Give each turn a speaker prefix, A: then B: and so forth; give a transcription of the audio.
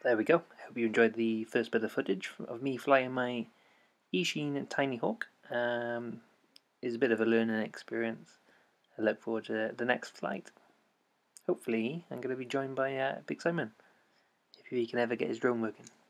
A: There we go. I hope you enjoyed the first bit of footage of me flying my eSheen Tinyhawk. It's a bit of a learning experience. I look forward to the next flight. Hopefully I'm going to be joined by Big Simon, if he can ever get his drone working.